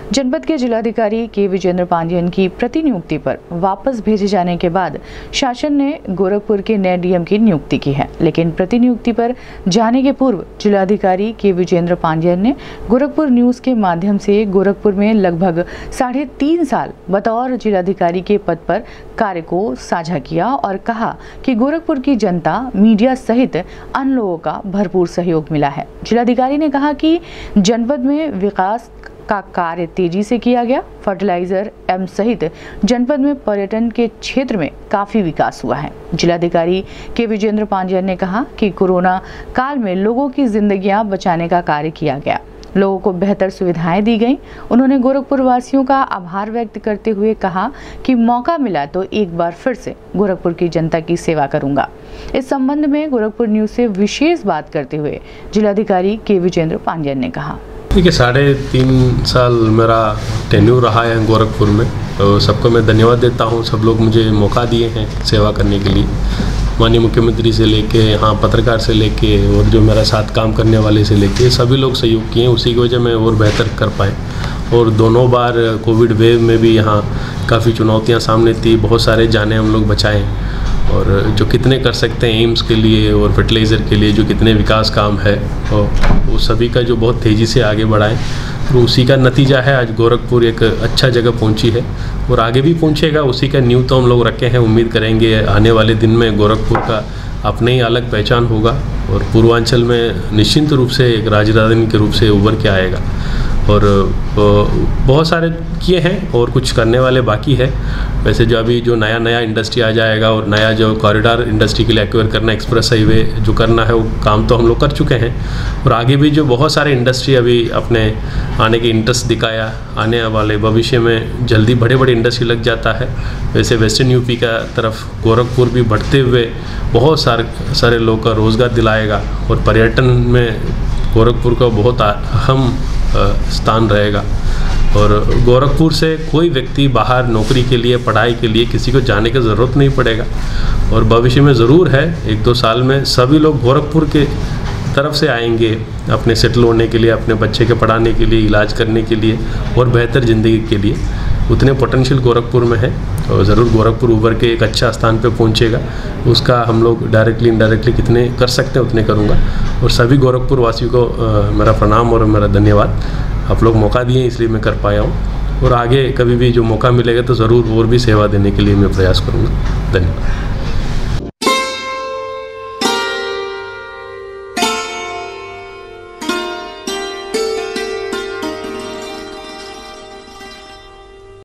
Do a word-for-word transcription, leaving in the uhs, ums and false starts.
जनपद के जिलाधिकारी के विजेंद्र पांडियन की प्रतिनियुक्ति पर वापस भेजे जाने के बाद शासन ने गोरखपुर के नए डीएम की नियुक्ति की है, लेकिन प्रतिनियुक्ति पर जाने के पूर्व जिलाधिकारी के विजेंद्र पांडियन ने गोरखपुर न्यूज के माध्यम से गोरखपुर में लगभग साढ़े तीन साल बतौर जिलाधिकारी के पद पर कार्य को साझा किया और कहा कि गोरखपुर की जनता, मीडिया सहित अन्य लोगों का भरपूर सहयोग मिला है। जिलाधिकारी ने कहा कि जनपद में विकास का कार्य तेजी से किया गया। फर्टिलाइजर एवं सहित जनपद में पर्यटन के क्षेत्र में काफी विकास हुआ है। जिलाधिकारी के विजेंद्र पांडियन ने कहा कि कोरोना काल में लोगों की जिंदगियां बचाने का कार्य किया गया, लोगों को बेहतर सुविधाएं दी गईं। उन्होंने गोरखपुर वासियों का आभार व्यक्त करते हुए कहा कि मौका मिला तो एक बार फिर से गोरखपुर की जनता की सेवा करूंगा। इस संबंध में गोरखपुर न्यूज से विशेष बात करते हुए जिलाधिकारी के विजेंद्र पांडियन ने कहा। देखिए, साढ़े तीन साल मेरा टेन्यूर रहा है गोरखपुर में, तो सबको मैं धन्यवाद देता हूँ। सब लोग मुझे मौका दिए हैं सेवा करने के लिए, माननीय मुख्यमंत्री से लेके यहाँ पत्रकार से लेके और जो मेरा साथ काम करने वाले से लेके सभी लोग सहयोग किए। उसी की वजह में और बेहतर कर पाए। और दोनों बार कोविड वेव में भी यहाँ काफ़ी चुनौतियाँ सामने थी, बहुत सारे जाने हम लोग बचाएँ। और जो कितने कर सकते हैं एम्स के लिए और फर्टिलाइज़र के लिए जो कितने विकास काम है, और वो सभी का जो बहुत तेज़ी से आगे बढ़ाएं, तो उसी का नतीजा है आज गोरखपुर एक अच्छा जगह पहुंची है और आगे भी पहुंचेगा। उसी का न्यू तो हम लोग रखे हैं। उम्मीद करेंगे आने वाले दिन में गोरखपुर का अपने ही अलग पहचान होगा और पूर्वांचल में निश्चित रूप से एक राजधानी के रूप से उभर के आएगा। और बहुत सारे किए हैं और कुछ करने वाले बाकी है। वैसे जो अभी जो नया नया इंडस्ट्री आ जाएगा और नया जो कॉरिडोर इंडस्ट्री के लिए एक्वायर करना, एक्सप्रेस हाईवे जो करना है, वो काम तो हम लोग कर चुके हैं। और आगे भी जो बहुत सारे इंडस्ट्री अभी अपने आने के इंटरेस्ट दिखाया, आने वाले भविष्य में जल्दी बड़े बड़े इंडस्ट्री लग जाता है। वैसे वेस्टर्न यूपी का तरफ गोरखपुर भी बढ़ते हुए बहुत सारे सारे लोग का रोज़गार दिलाएगा और पर्यटन में गोरखपुर का बहुत अहम स्थान रहेगा। और गोरखपुर से कोई व्यक्ति बाहर नौकरी के लिए, पढ़ाई के लिए किसी को जाने की ज़रूरत नहीं पड़ेगा। और भविष्य में ज़रूर है, एक दो साल में सभी लोग गोरखपुर के तरफ से आएंगे अपने सेटल होने के लिए, अपने बच्चे के पढ़ाने के लिए, इलाज करने के लिए और बेहतर ज़िंदगी के लिए। उतने पोटेंशियल गोरखपुर में है और ज़रूर गोरखपुर उभर के एक अच्छा स्थान पे पहुंचेगा। उसका हम लोग डायरेक्टली इनडायरेक्टली कितने कर सकते हैं उतने करूंगा। और सभी गोरखपुर वासियों को आ, मेरा प्रणाम और मेरा धन्यवाद। आप लोग मौका दिए इसलिए मैं कर पाया हूँ और आगे कभी भी जो मौका मिलेगा तो ज़रूर और भी सेवा देने के लिए मैं प्रयास करूँगा। धन्यवाद।